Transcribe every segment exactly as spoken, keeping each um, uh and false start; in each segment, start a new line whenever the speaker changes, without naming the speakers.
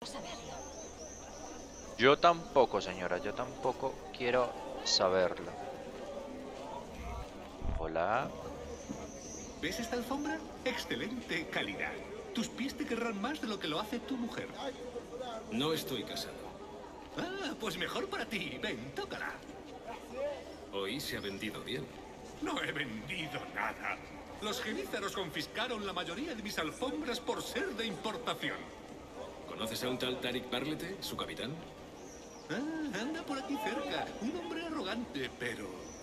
saberlo.
Yo tampoco, señora, yo tampoco quiero saberlo. Hola.
¿Ves esta alfombra? Excelente calidad. Tus pies te querrán más de lo que lo hace tu mujer.
No estoy casado.
Ah, pues mejor para ti. Ven, tócala.
Hoy se ha vendido bien.
No he vendido nada. Los genízaros confiscaron la mayoría de mis alfombras por ser de importación.
¿Conoces a un tal Tarik Barlete, su capitán?
Ah, anda por aquí cerca. Un hombre arrogante, pero...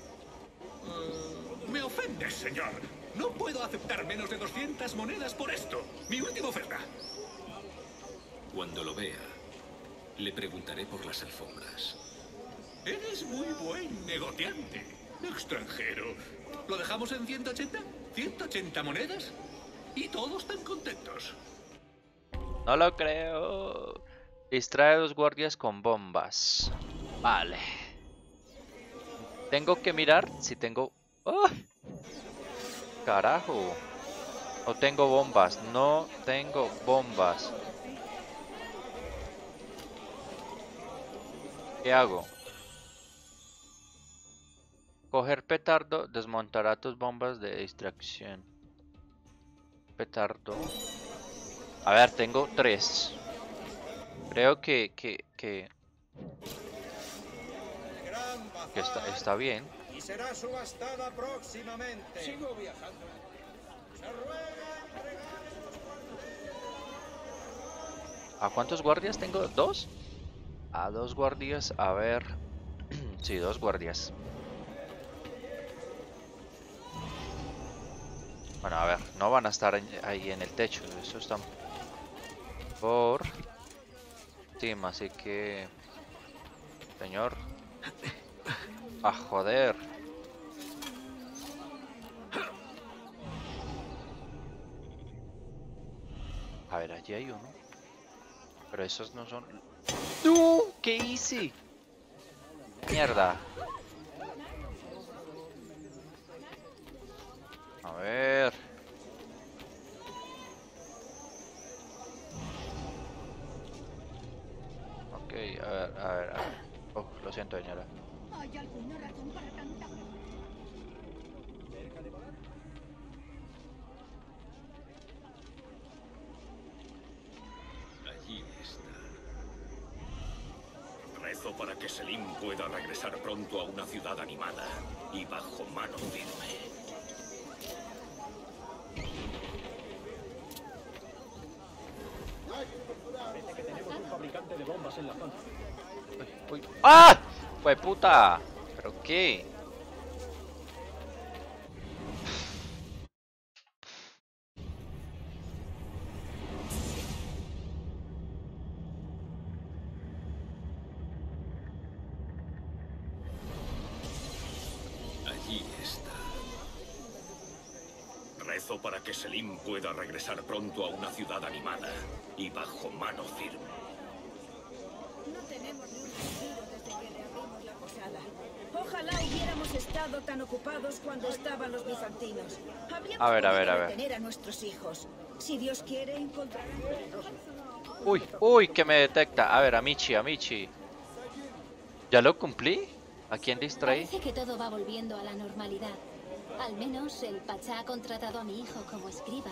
Uh, me ofendes, señor. No puedo aceptar menos de doscientas monedas por esto. Mi última oferta.
Cuando lo vea, le preguntaré por las alfombras.
Eres muy buen negociante. Extranjero. ¿Lo dejamos en ciento ochenta? ¿ciento ochenta monedas? Y todos tan contentos.
No lo creo. Distrae a dos guardias con bombas. Vale. Tengo que mirar si tengo... ¡Oh! Carajo. No tengo bombas. No tengo bombas. ¿Qué hago? Coger petardo desmontará tus bombas de distracción. Petardo. A ver, tengo tres. Creo que... que, que... que está, está bien.
Y será subastada próximamente. Sigo viajando. Se ruega entregar los...
¿A cuántos guardias tengo? ¿Dos? A dos guardias, a ver... sí, dos guardias. Bueno, a ver, no van a estar en, ahí en el techo. Eso está por encima, así que... Señor. A joder. A ver, allí hay uno. Pero esos no son... ¡No! ¿Qué hice? Mierda. A ver. Ok, a ver, a ver, a ver. Oh, lo siento, señora.
¿Hay alguna razón para tanta...
Allí está.
Rezo para que Selim pueda regresar pronto a una ciudad animada y bajo mano firme.
Parece que tenemos un fabricante de bombas en la zona.
Uy, uy. ¡Ah! ¡Fue puta! ¿Pero qué?
Allí está.
Rezo para que Selim pueda regresar pronto a una ciudad animada y bajo mano firme.
No tenemos ni un respiro desde que reabrimos la posada. Ojalá hubiéramos estado tan ocupados cuando estaban los bizantinos. Habríamos
A ver, a ver,
podido
a ver.
detener a nuestros hijos. Si Dios quiere, encontrarán...
Uy, uy, que me detecta. A ver, Amici, Amici. ¿Ya lo cumplí? ¿A quién distraí?
Parece que todo va volviendo a la normalidad. Al menos el Pachá ha contratado a mi hijo como escriba.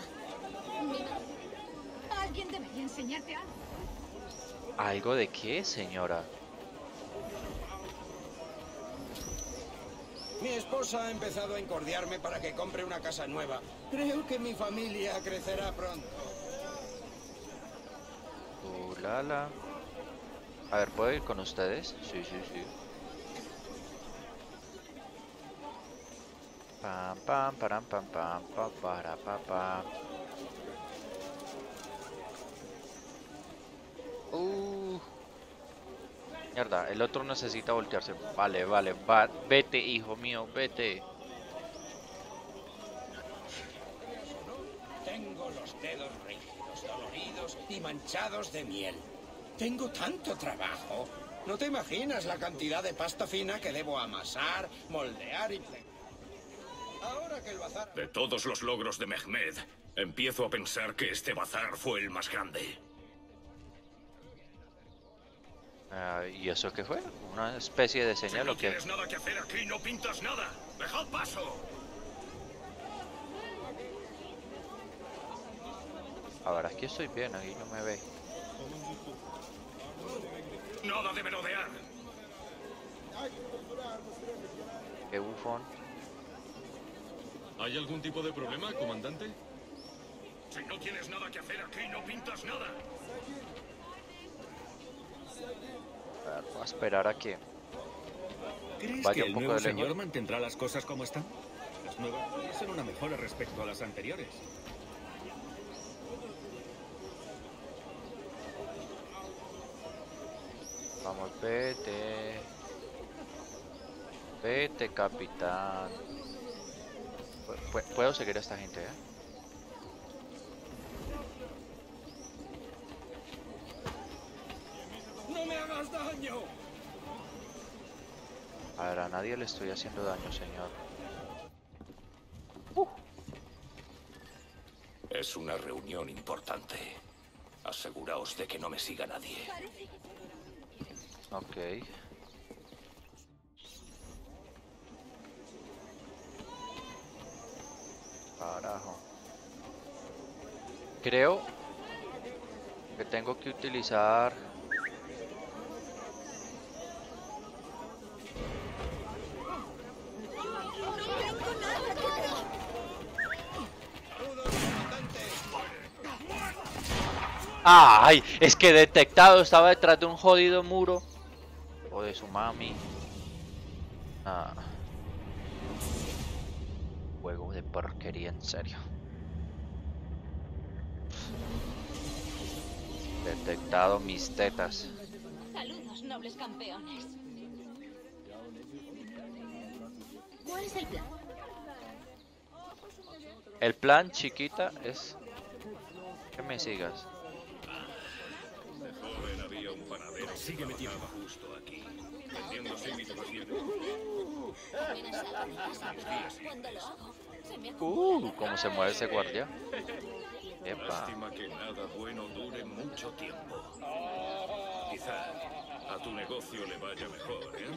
Alguien debería enseñarte algo.
¿Algo de qué, señora?
Mi esposa ha empezado a encordiarme para que compre una casa nueva. Creo que mi familia crecerá pronto.
Uh, la, la. A ver, ¿puedo ir con ustedes? Sí, sí, sí. Pam, pam, param, pam, pam, pa, para, pa, pa. Uh. Mierda, el otro necesita voltearse. Vale, vale, va. Vete, hijo mío, vete.
Tengo los dedos rígidos, doloridos y manchados de miel. Tengo tanto trabajo. No te imaginas la cantidad de pasta fina que debo amasar, moldear y plegar. Ahora que el bazar...
De todos los logros de Mehmed, empiezo a pensar que este bazar fue el más grande.
Ah, ¿y eso qué fue? ¿Una especie de señal o
No
qué?
tienes nada que hacer aquí, no pintas nada. ¡Dejad paso!
A ver, aquí estoy bien, aquí no me ve.
Nada de merodear.
Qué bufón.
¿Hay algún tipo de problema, comandante?
Si no tienes nada que hacer aquí, no pintas nada.
A ver, voy a esperar a que
¿Crees
vaya
que
un
el
poco
nuevo
de lejos.
señor mantendrá las cosas como están? Las nuevas pueden ser una mejora respecto a las anteriores.
Vamos, vete. Vete, capitán. Pu- pu- Puedo seguir a esta gente, ¿eh?
¡No me hagas daño!
A ver, a nadie le estoy haciendo daño, señor.
Es una reunión importante. Aseguraos de que no me siga nadie.
Ok. Carajo. Creo que tengo que utilizar... ¡Ay! Es que detectado, estaba detrás de un jodido muro. O de su mami. Ah. Juego de porquería, en serio. Detectado mis tetas.
Saludos, nobles campeones. ¿Cuál es el plan?
El plan, chiquita, es que me sigas.
De joven había un panadero.
Sígueme, tío.
Justo aquí. Vendiéndose imitaciones.
Apenas salgo de casa, pero cuando lo hago, se me
Uh,
acumula
cómo se mueve ese guardia. Epa.
Lástima que nada bueno dure mucho tiempo. Quizá a tu negocio le vaya mejor, ¿eh?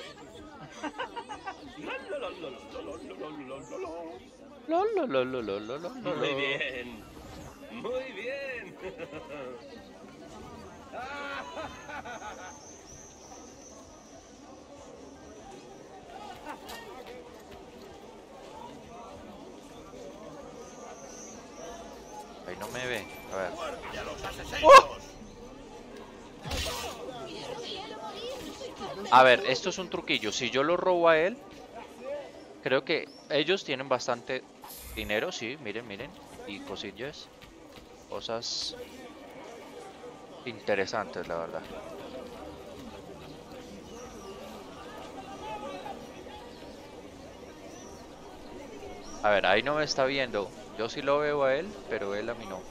Lo, lo, lo, lo, lo, lo, lo, lo.
Muy bien. Muy bien.
Ahí no me ve. A ver.
¡Guardia a los asesinos!
¡Oh! A ver, esto es un truquillo. Si yo lo robo a él, creo que ellos tienen bastante dinero, sí, miren, miren. Y cosillas. Cosas interesantes, la verdad. A ver, ahí no me está viendo. Yo sí lo veo a él, pero él a mí no.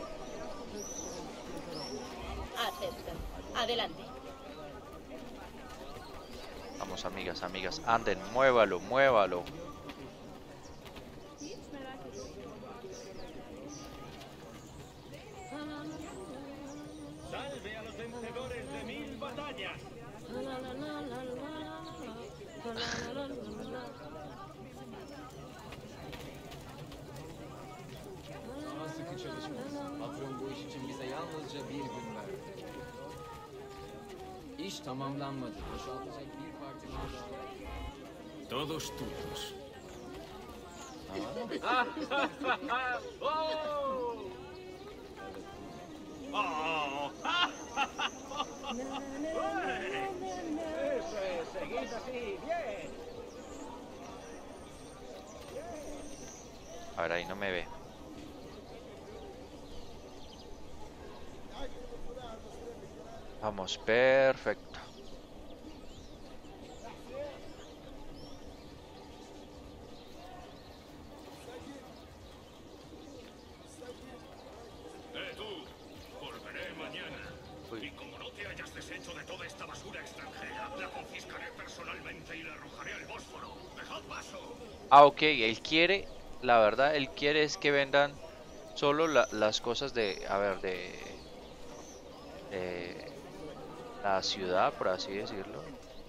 Acepto. Adelante.
Vamos, amigas, amigas, anden, muévalo, muévalo.
Salve a los vencedores de mil batallas.
Sıkı çalışmalıyız. Patron bu iş için bize yalnızca bir gün verdi. İş tamamlanmadı. Boşaltacak bir partimiz daha.
Todos tuyos.
Eso es, seguid así, bien.
A ver, ahí no me ve. Vamos, perfecto.
¡Eh, tú! Volveré mañana.
Uy.
Y como no te hayas deshecho de toda esta basura extranjera, la confiscaré personalmente y la arrojaré al Bósforo. ¡Dejad paso!
Ah, ok, él quiere, la verdad, él quiere es que vendan solo la- las cosas de, a ver, de, de, la ciudad, por así decirlo.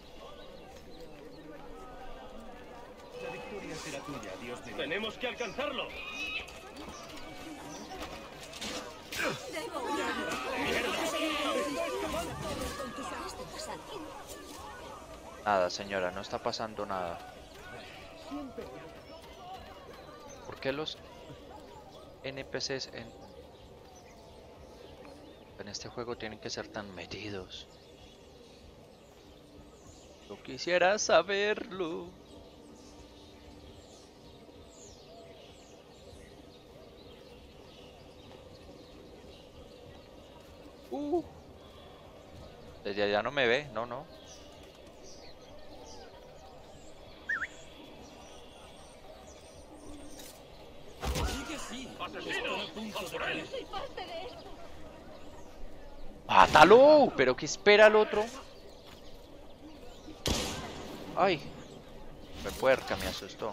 La victoria será tuya, Dios de...
¡Tenemos que alcanzarlo!
Nada, señora, no está pasando nada. ¿Por qué los N P Cs en, en este juego tienen que ser tan metidos? Yo quisiera saberlo. Uh. Desde allá no me ve, no, no. ¡Mátalo! ¿Pero qué espera el otro? ¡Ay! Me puerca, me asustó.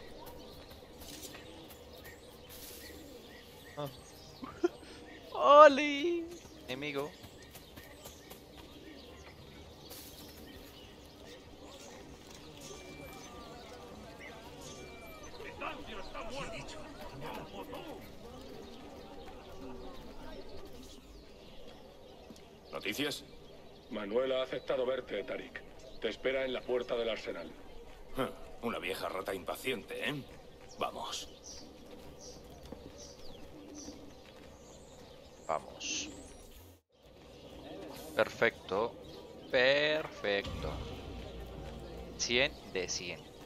Ah. ¡Oli! Enemigo.
¿Noticias?
Manuel ha aceptado verte, Tarik. Te espera en la puerta del arsenal.
Una vieja rata impaciente, ¿eh? Vamos.
Vamos. Perfecto. Perfecto. cien de cien.